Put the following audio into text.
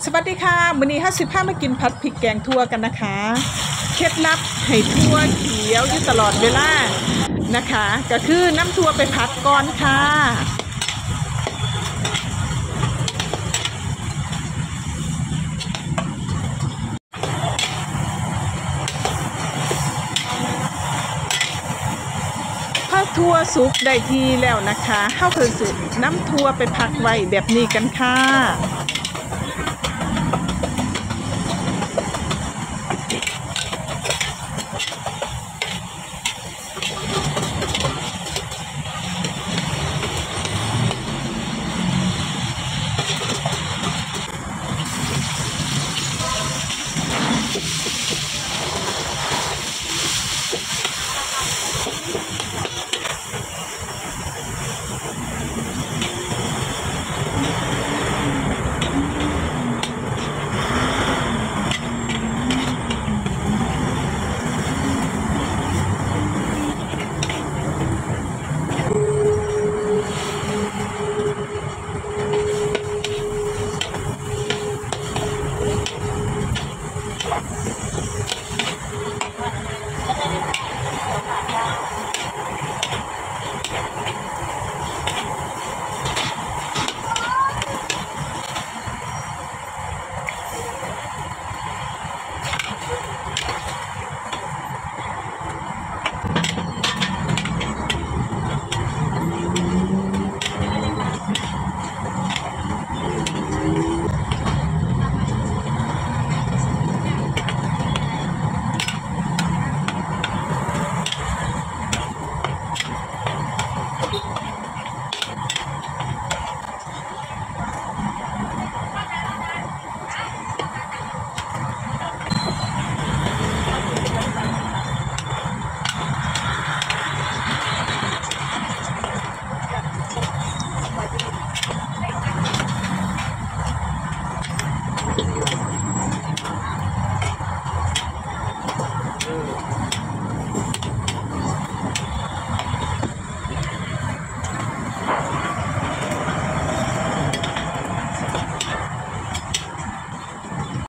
สวัสดีค่ะมื้อนี้55มากินผัดพริกแกงทั่วกันนะคะเคล็ดลับให้ทั่วเขียวอยู่ตลอดเวลานะคะก็คือน้ำทั่วไปผัดก่อนค่ะพอทั่วสุกได้ทีแล้วนะคะเฮาก็สิน้ำทั่วไปผักไว้แบบนี้กันค่ะ